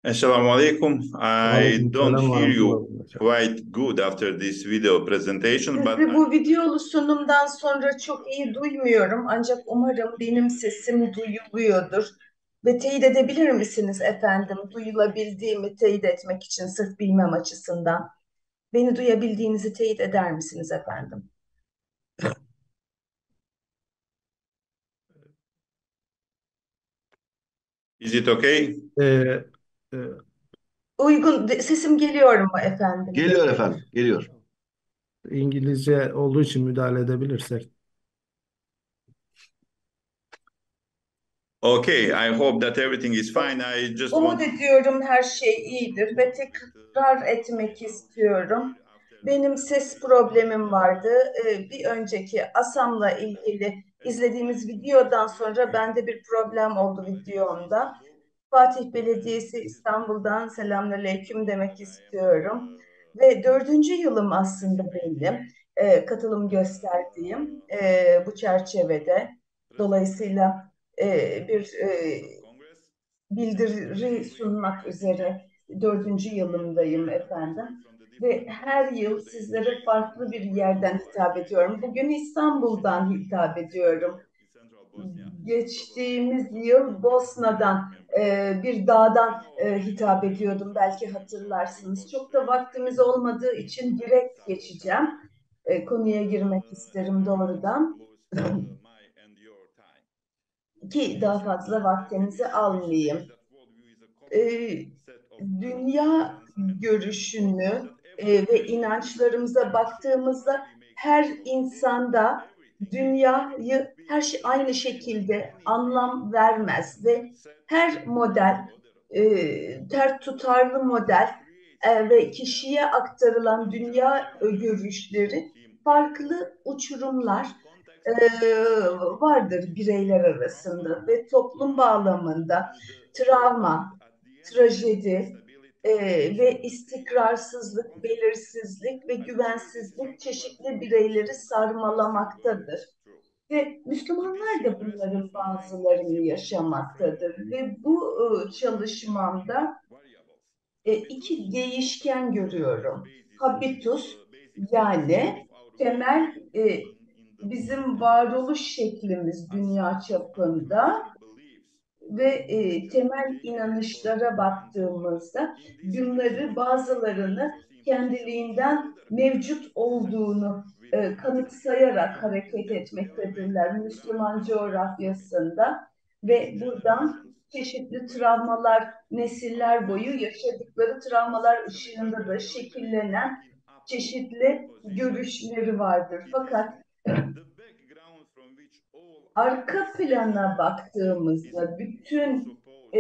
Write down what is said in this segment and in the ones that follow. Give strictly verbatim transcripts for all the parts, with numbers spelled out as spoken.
Assalamu alaikum. I don't Aleykümselam ve hear rahmetullah. you quite good after this video presentation, but Sizi bu videolu sunumdan sonra çok iyi duymuyorum. Ancak umarım benim sesim duyuluyordur. Ve teyit edebilir misiniz efendim? Duyulabildiğimi teyit etmek için sırf bilmem açısından. Beni duyabildiğinizi teyit eder misiniz efendim? is it okay? Ee, e, Uygun, sesim geliyor mu efendim Geliyor dedi. efendim, geliyor. İngilizce olduğu için müdahale edebilirsek. Okay, I hope that everything is fine. I just Umut want ediyorum her şey iyidir ve tekrar etmek istiyorum. Benim ses problemim vardı. Ee, Bir önceki ASAM'la ilgili izlediğimiz videodan sonra bende bir problem oldu videomda. Fatih Belediyesi İstanbul'dan selamünaleyküm demek istiyorum. Ve dördüncü yılım aslında benim e, katılım gösterdiğim e, bu çerçevede. Dolayısıyla e, bir e, bildiri sunmak üzere dördüncü yılımdayım efendim. Ve her yıl sizlere farklı bir yerden hitap ediyorum. Bugün İstanbul'dan hitap ediyorum. Geçtiğimiz yıl Bosna'dan e, bir dağdan e, hitap ediyordum. Belki hatırlarsınız. Çok da vaktimiz olmadığı için direkt geçeceğim. E, konuya girmek isterim doğrudan ki daha fazla vaktinizi almayayım. E, Dünya görüşünü e, ve inançlarımıza baktığımızda her insanda dünyayı her şey aynı şekilde anlam vermez ve her model, e, ter tutarlı model e, ve kişiye aktarılan dünya görüşleri farklı uçurumlar e, vardır bireyler arasında ve toplum bağlamında travma, trajedi e, ve istikrarsızlık, belirsizlik ve güvensizlik çeşitli bireyleri sarmalamaktadır. Ve Müslümanlar da bunların bazılarını yaşamaktadır. Ve bu e, çalışmamda e, iki değişken görüyorum. Habitus yani temel e, bizim varoluş şeklimiz dünya çapında ve e, temel inanışlara baktığımızda bunları bazılarını kendiliğinden mevcut olduğunu e, kanıksayarak hareket etmektedirler Müslüman coğrafyasında ve buradan çeşitli travmalar nesiller boyu yaşadıkları travmalar ışığında da şekillenen çeşitli görüşleri vardır. Fakat arka plana baktığımızda bütün e,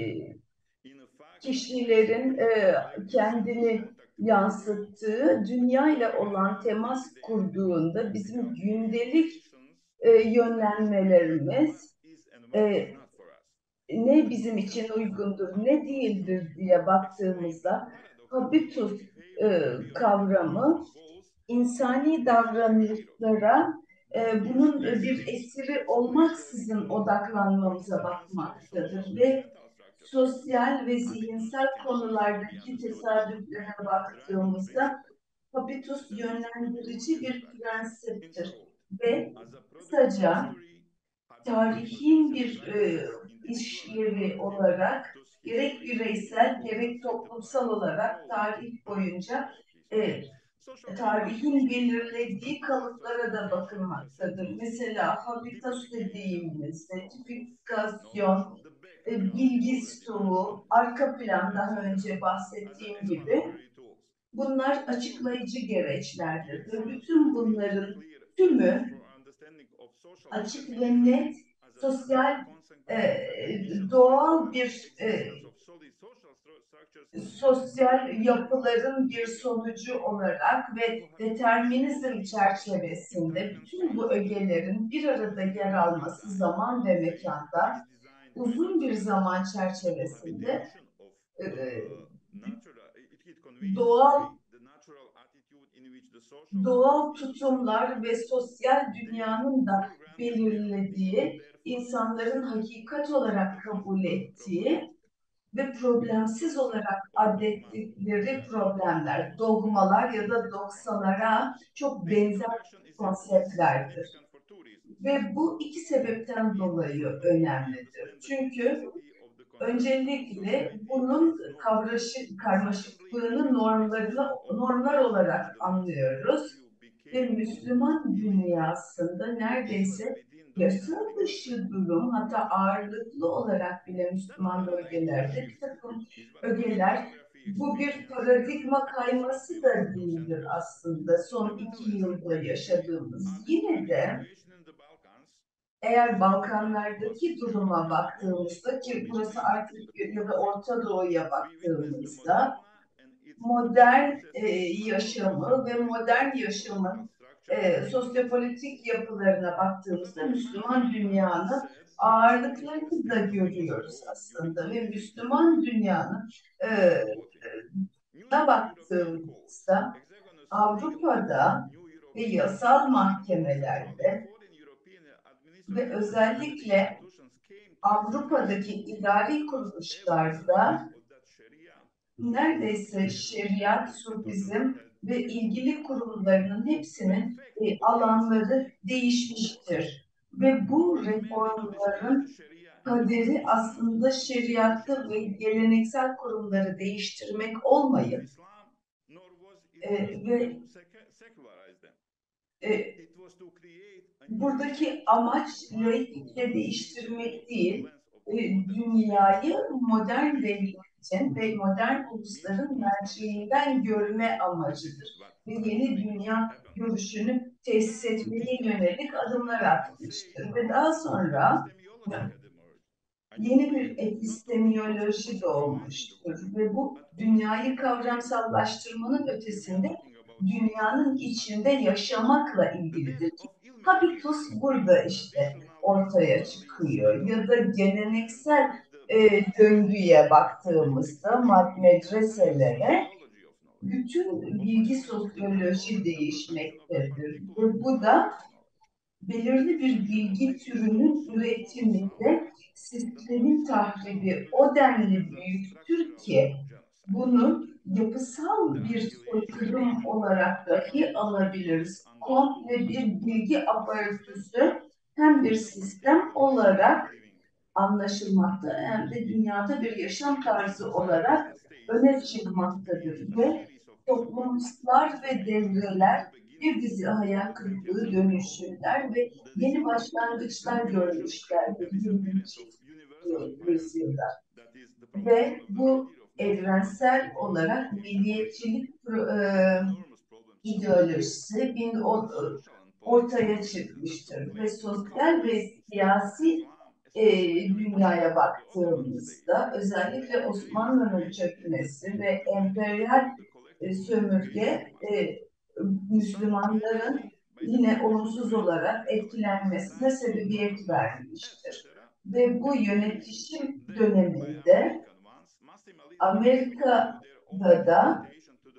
kişilerin e, kendini yansıttığı dünya ile olan temas kurduğunda bizim gündelik e, yönlenmelerimiz e, ne bizim için uygundur, ne değildir diye baktığımızda habitus e, kavramı insani davranışlara e, bunun bir esiri olmaksızın odaklanmamıza bakmaktadır ve sosyal ve zihinsel konulardaki tesadüflere baktığımızda habitus yönlendirici bir prensiptir ve kısaca tarihin bir e, işlevi olarak gerek bireysel gerek toplumsal olarak tarih boyunca e, tarihin belirlediği kalıplara da bakılmaktadır. Mesela habitat dediğimizde tipifikasyon, e, bilgi stoğu, arka plan daha önce bahsettiğim gibi bunlar açıklayıcı gereçlerdir. Ve bütün bunların tümü açık ve net sosyal e, doğal bir e, sosyal yapıların bir sonucu olarak ve determinizm çerçevesinde bütün bu ögelerin bir arada yer alması zaman ve mekanda uzun bir zaman çerçevesinde e, doğal doğal tutumlar ve sosyal dünyanın da belirlediği, insanların hakikat olarak kabul ettiği ve problemsiz olarak adettikleri problemler, dogmalar ya da doksalara çok benzer konseptlerdir. Ve bu iki sebepten dolayı önemlidir. Çünkü öncelikle bunun kavraşı, karmaşıklığını normlarını, normlar olarak anlıyoruz ve Müslüman dünyasında neredeyse yasa dışı durum, hatta ağırlıklı olarak bile Müslüman bölgelerde bir takım ögeler, bu bir paradigma kayması da değildir aslında son iki yılda yaşadığımız. Yine de eğer Balkanlardaki duruma baktığımızda, ki burası artık, ya da Orta Doğu'ya baktığımızda, modern e, yaşamı ve modern yaşamın e, sosyopolitik yapılarına baktığımızda Müslüman dünyanın ağırlıklarını da görüyoruz aslında ve Müslüman dünyanın e, da baktığımızda Avrupa'da ve yasal mahkemelerde ve özellikle Avrupa'daki idari kuruluşlarda neredeyse şeriat, sufizm ve ilgili kurumlarının hepsinin e, alanları değişmiştir. Ve bu reformların kaderi aslında şeriatı ve geleneksel kurumları değiştirmek olmayıp e, ve e, buradaki amaç laiklikle değiştirmek değil, e, dünyayı modern devletin ve modern ulusların merceğinden görme amacıdır. Ve yeni dünya görüşünü tesis etmeye yönelik adımlar atmıştır. Ve daha sonra yeni bir epistemiyoloji doğmuştur ve bu dünyayı kavramsallaştırmanın ötesinde dünyanın içinde yaşamakla ilgilidir. Habitus burada işte ortaya çıkıyor ya da geleneksel e, döngüye baktığımızda medreselere bütün bilgi sosyoloji değişmektedir ve bu da belirli bir bilgi türünün üretiminde sistemin tahribi o denli büyüktür ki bunu yapısal bir soykırım olarak dahi alabiliriz. Komple bir bilgi aparatüsü hem bir sistem olarak anlaşılmakta hem de dünyada bir yaşam tarzı olarak öne çıkmaktadır ve toplumsal ve devreler bir dizi hayal kırıklığı dönüşürler ve yeni başlangıçlar görmüşlerdir yirminci yüzyılda. Ve bu evrensel olarak milliyetçilik e, ideolojisi bin, o, ortaya çıkmıştır ve sosyal ve siyasi e, dünyaya baktığımızda özellikle Osmanlı'nın çökmesi ve emperyal e, sömürge e, Müslümanların yine olumsuz olarak etkilenmesine sebebiyet vermiştir. Ve bu yönetişim döneminde Amerika'da da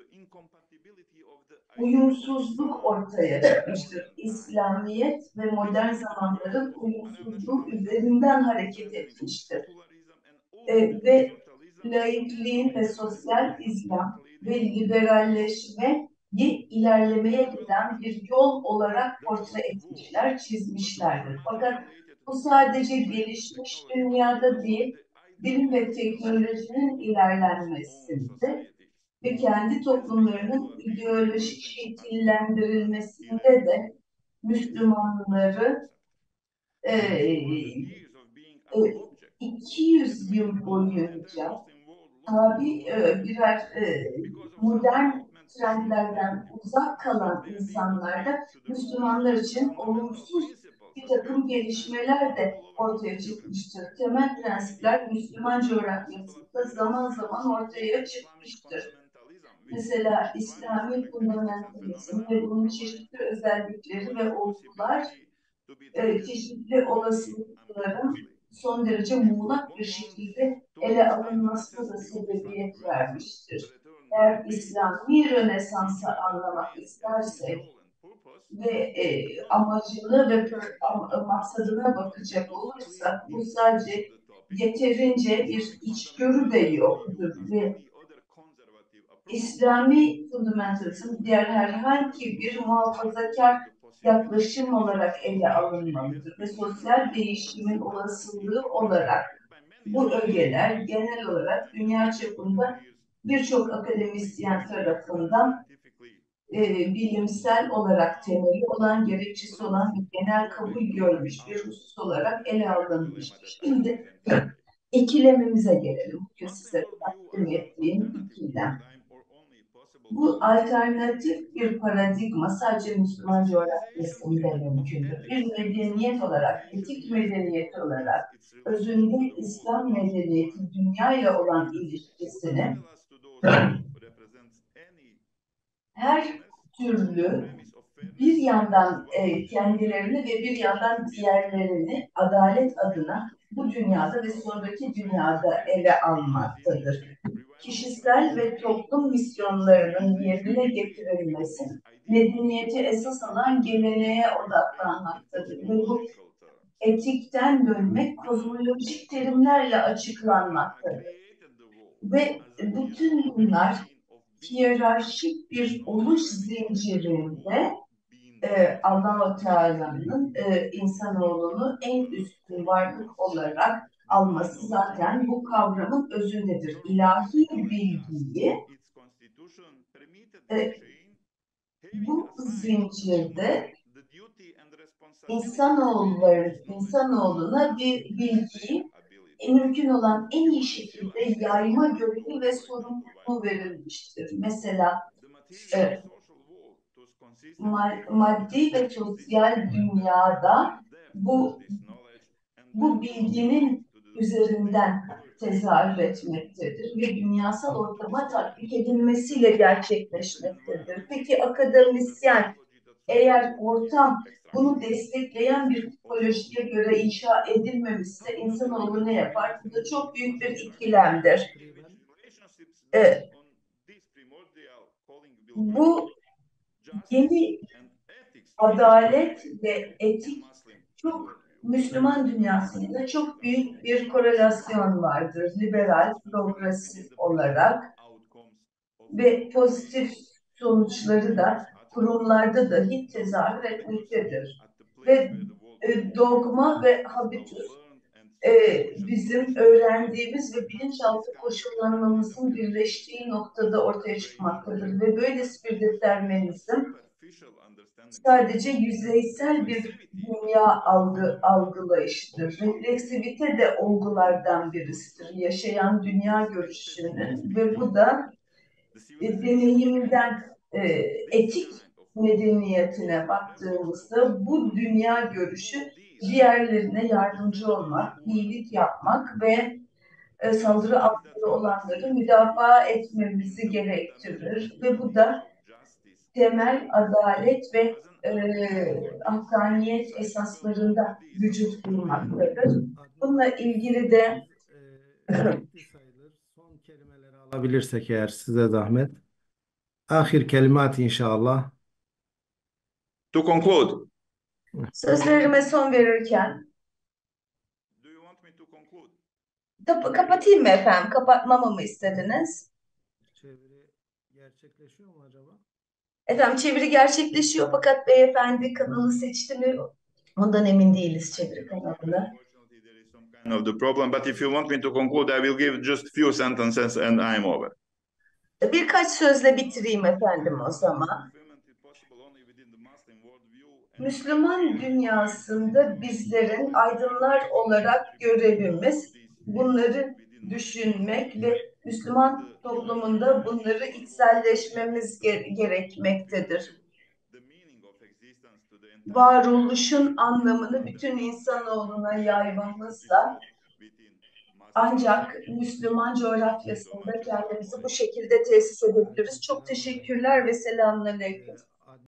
uyumsuzluk ortaya çıkmıştır. İslamiyet ve modern zamanların uyumsuzluğu üzerinden hareket etmiştir. E, ve laikliğin ve sosyal İslam ve liberalleşmeyi ilerlemeye giden bir yol olarak portre etmişler, çizmişlerdir. Fakat bu sadece gelişmiş dünyada değil, bilim ve teknolojinin ilerlenmesinde ve kendi toplumlarının ideolojik şekillendirilmesinde de Müslümanları e, e, iki yüz yıl boyunca tabi e, birer e, modern trendlerden uzak kalan insanlarda Müslümanlar için olumsuz bir takım gelişmeler de ortaya çıkmıştır. Temel prensipler Müslüman coğrafyasında zaman zaman ortaya çıkmıştır. Mesela İslami fundamentalizm ve bunun çeşitli özellikleri ve olgular e, çeşitli olasılıkların son derece muğlak bir şekilde ele alınmasına da sebebiyet vermiştir. Eğer İslami Rönesans'ı anlamak istersek ve e, amacını ve am, maksadına bakacak olursak bu sadece yeterince bir içgörü de yoktur ve İslami fundamentalizm diğer herhangi bir muhafazakar yaklaşım olarak ele alınmalıdır ve sosyal değişimin olasılığı olarak bu ögeler genel olarak dünya çapında birçok akademisyen tarafından e, bilimsel olarak temeli olan, gerekçesi olan bir genel kabul görmüş bir husus olarak ele alınmıştır. Şimdi ikilemimize gelelim. Bugün size takdim ettiğim ikilem. Bu alternatif bir paradigma sadece Müslüman coğrafyasında mümkündür. Bir medeniyet olarak, etik medeniyet olarak özünde İslam medeniyeti dünyayla olan ilişkisini her türlü bir yandan e, kendilerini ve bir yandan diğerlerini adalet adına bu dünyada ve sonraki dünyada ele almaktadır. Kişisel ve toplum misyonlarının yerine getirilmesi medeniyeti esas alan geleneğe odaklanmaktadır. Ve bu etikten dönmek kozmolojik terimlerle açıklanmaktadır. Ve bütün bunlar hiyerarşik bir oluş zincirinde e, Allah-u Teala'nın e, insanoğlunu en üstün varlık olarak alması zaten bu kavramın özündedir. İlahi bilgiyi e, bu zincirde insanoğulları, insanoğluna bir bilgiyi mümkün olan en iyi şekilde yayma görevi ve sorumluluğu verilmiştir. Mesela e, maddi ve sosyal dünyada bu bu bilginin üzerinden tezahür etmektedir ve dünyasal ortama tatbik edilmesiyle gerçekleşmektedir. Peki akademisyen eğer ortam bunu destekleyen bir tipolojiye göre inşa edilmemişse insanoğlu ne yapar? Bu da çok büyük bir ikilemdir. Ee, bu yeni adalet ve etik çok Müslüman dünyasında çok büyük bir korelasyon vardır. Liberal, progresif olarak ve pozitif sonuçları da kurumlarda dahi tezahür etmektedir. Ve e, dogma ve habitus e, bizim öğrendiğimiz ve bilinçaltı koşullanmamızın birleştiği noktada ortaya çıkmaktadır. Ve böylesi bir determinizm sadece yüzeysel bir dünya algı, algılayışıdır. Refleksivite de olgulardan birisidir. Yaşayan dünya görüşünün ve bu da e, deneyimden e, etik medeniyetine baktığımızda bu dünya görüşü diğerlerine yardımcı olmak, iyilik yapmak ve e, saldırı altında olanları müdafaa etmemizi gerektirir ve bu da temel adalet ve e, hakkaniyet esaslarında vücut bulmaktadır. Bununla ilgili de bitti sayılır. Son kelimeleri alabilirsek eğer size zahmet. Ahir kelimat inşallah. To conclude, sözlerime son verirken do you want me to conclude? Kap- kapatayım mı efendim? Kapatmamı mı istediniz? Çeviri gerçekleşiyor mu acaba? Efendim çeviri gerçekleşiyor fakat beyefendi kanalı seçti mi? Ondan emin değiliz çeviri kanalını. Unfortunately, there is some kind of the problem, but if you want me to conclude, I will give just few sentences and I'm over. Birkaç sözle bitireyim efendim o zaman. Müslüman dünyasında bizlerin aydınlar olarak görevimiz bunları düşünmek ve Müslüman toplumunda bunları içselleşmemiz gerekmektedir. Varoluşun anlamını bütün insanoğluna yaymamızla ancak Müslüman coğrafyasında kendimizi bu şekilde tesis edebiliriz. Çok teşekkürler ve selamünaleyküm.